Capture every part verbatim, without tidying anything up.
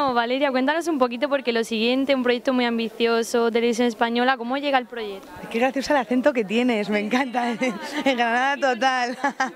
Bueno, Valeria, cuéntanos un poquito porque lo siguiente, un proyecto muy ambicioso, Televisión Española, ¿cómo llega el proyecto? Qué gracioso el acento que tienes, me encanta, en Granada total.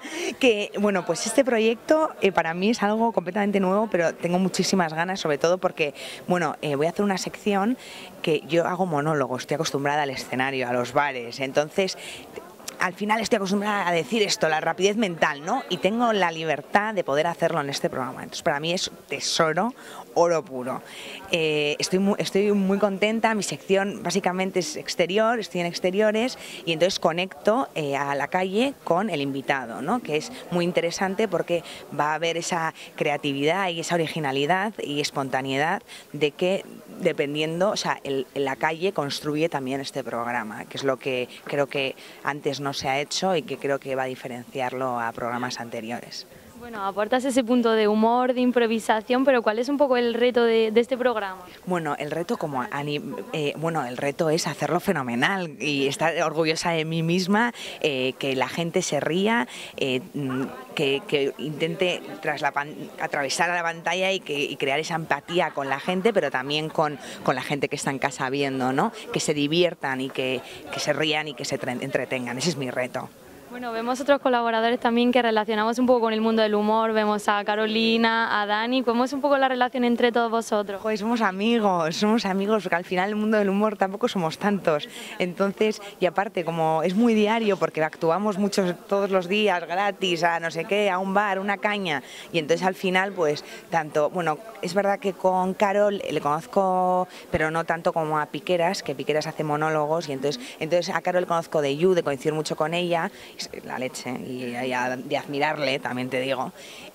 Que bueno, pues este proyecto eh, para mí es algo completamente nuevo, pero tengo muchísimas ganas, sobre todo porque, bueno, eh, voy a hacer una sección que yo hago monólogos, estoy acostumbrada al escenario, a los bares, entonces al final estoy acostumbrada a decir esto, la rapidez mental, ¿no? Y tengo la libertad de poder hacerlo en este programa. Entonces, para mí es tesoro, oro puro. Eh, estoy, muy, estoy muy contenta, mi sección básicamente es exterior, estoy en exteriores y entonces conecto eh, a la calle con el invitado, ¿no? Que es muy interesante porque va a haber esa creatividad y esa originalidad y espontaneidad de que dependiendo, o sea, el, la calle construye también este programa, que es lo que creo que antes no se ha hecho y que creo que va a diferenciarlo a programas anteriores. Bueno, aportas ese punto de humor, de improvisación, pero ¿cuál es un poco el reto de, de este programa? Bueno, el reto como eh, bueno, el reto es hacerlo fenomenal y estar orgullosa de mí misma, eh, que la gente se ría, eh, que, que intente tras la pan, atravesar la pantalla y, que, y crear esa empatía con la gente, pero también con, con la gente que está en casa viendo, ¿no? Que se diviertan y que, que se rían y que se entretengan. Ese es mi reto. Bueno, vemos otros colaboradores también que relacionamos un poco con el mundo del humor, vemos a Carolina, a Dani, ¿cómo es un poco la relación entre todos vosotros? Pues somos amigos, somos amigos, porque al final el mundo del humor tampoco somos tantos, entonces, y aparte como es muy diario porque actuamos muchos todos los días gratis a no sé qué, a un bar, una caña, y entonces al final pues tanto, bueno, es verdad que con Carol le conozco, pero no tanto como a Piqueras, que Piqueras hace monólogos, y entonces, entonces a Carol le conozco de You, de coincidir mucho con ella, la leche, y, y a, de admirarle, también te digo.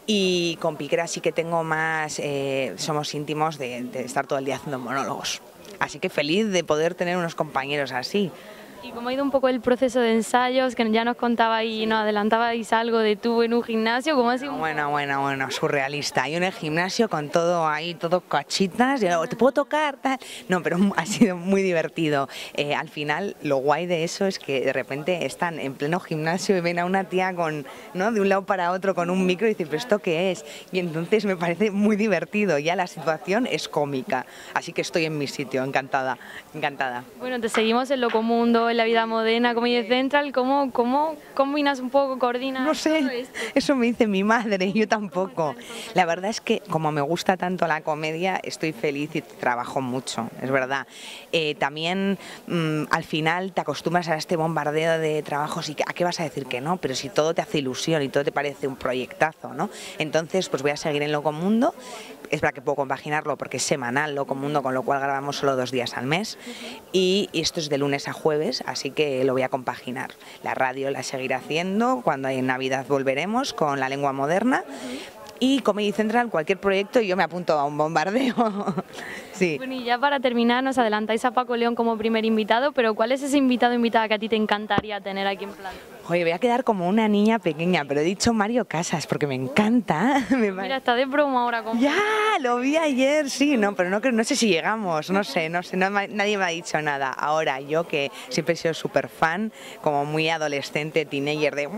Y con Piquera sí que tengo más, eh, somos íntimos de, de estar todo el día haciendo monólogos. Así que feliz de poder tener unos compañeros así. ¿Y cómo ha ido un poco el proceso de ensayos? Que ya nos contabais y nos adelantabais algo de tú en un gimnasio. ¿Cómo ha sido? Bueno, bueno, bueno, surrealista. Yo en el gimnasio con todo ahí, todo cachitas, yo, ¿te puedo tocar? Tal. No, pero ha sido muy divertido. Eh, al final, lo guay de eso es que de repente están en pleno gimnasio y ven a una tía con, ¿no? de un lado para otro con un micro y dicen, ¿pero esto qué es? Y entonces me parece muy divertido. Ya la situación es cómica. Así que estoy en mi sitio, encantada, encantada. Bueno, te seguimos en Locomundo, en La Vida Moderna, Comedy Central. ¿Cómo, cómo combinas un poco, coordinas? No sé, eso me dice mi madre, yo tampoco. La verdad es que como me gusta tanto la comedia, estoy feliz y trabajo mucho, es verdad. Eh, también mmm, al final te acostumbras a este bombardeo de trabajos y ¿a qué vas a decir que no? Pero si todo te hace ilusión y todo te parece un proyectazo, ¿no? Entonces pues voy a seguir en Locomundo. Es verdad que puedo compaginarlo porque es semanal Locomundo, con lo cual grabamos solo dos días al mes. Y esto es de lunes a jueves, así que lo voy a compaginar. La radio la seguiré haciendo, cuando en Navidad volveremos con La Lengua Moderna. Y Comedy Central, cualquier proyecto, y yo me apunto a un bombardeo. Sí. Bueno, y ya para terminar, nos adelantáis a Paco León como primer invitado, pero ¿cuál es ese invitado o invitada que a ti te encantaría tener aquí en plan? Oye, voy a quedar como una niña pequeña, pero he dicho Mario Casas porque me encanta. Mira, está de promo ahora con... Ya, lo vi ayer, sí, no, pero no, no sé si llegamos, no sé, no sé, no, nadie me ha dicho nada. Ahora, yo que siempre he sido súper fan, como muy adolescente, teenager, de...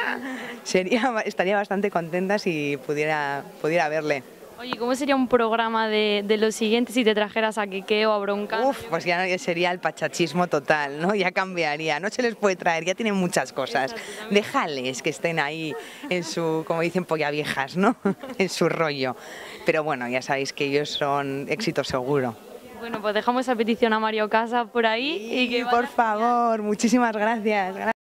Sería, estaría bastante contenta si pudiera, pudiera verle. Oye, ¿cómo sería un programa de, de los siguientes si te trajeras a Keke o a Broncano? Uf, pues ya sería el pachachismo total, ¿no? Ya cambiaría, no se les puede traer, ya tienen muchas cosas. Déjales que estén ahí en su, como dicen, polla viejas, ¿no? En su rollo. Pero bueno, ya sabéis que ellos son éxito seguro. Bueno, pues dejamos esa petición a Mario Casas por ahí. Sí, y que por favor, muchísimas gracias.